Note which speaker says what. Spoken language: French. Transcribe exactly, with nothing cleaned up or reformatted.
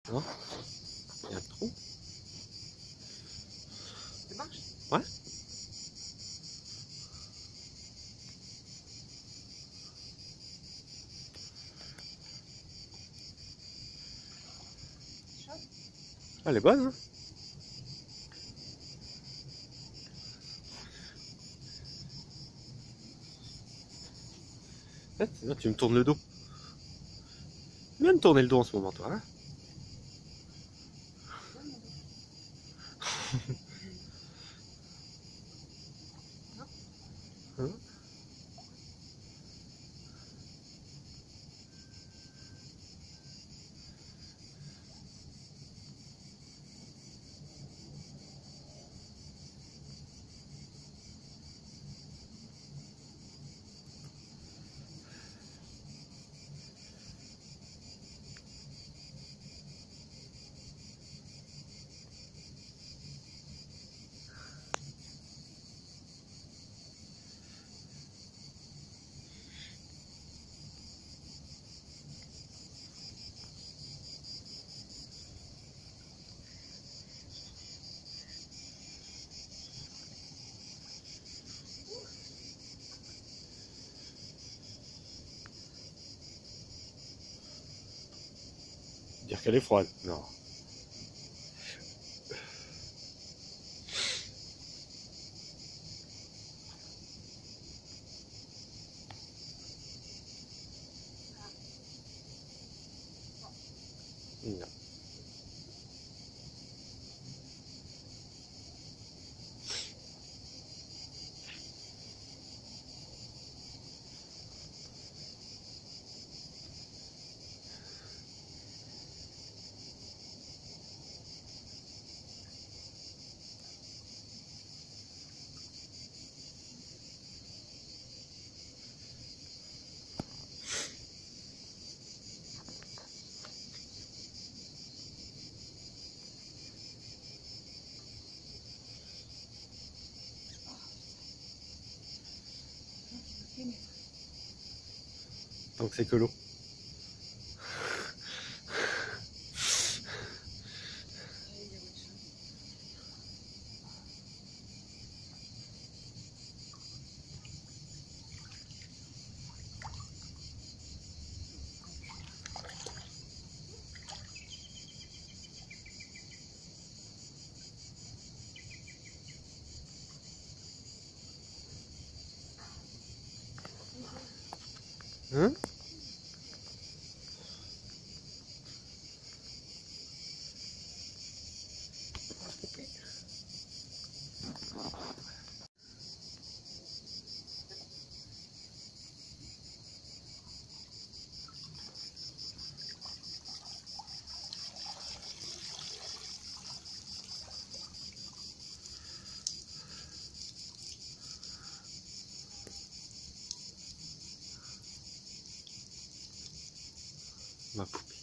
Speaker 1: Non? Il y a un trou?
Speaker 2: Ça marche?
Speaker 1: Ouais. Elle est bonne, hein? Là, tu me tournes le dos. Tu viens me tourner le dos en ce moment, toi, hein? Hein? Dire qu'elle est froide, non. Non. Donc c'est que l'eau. Hein? Ma poupée.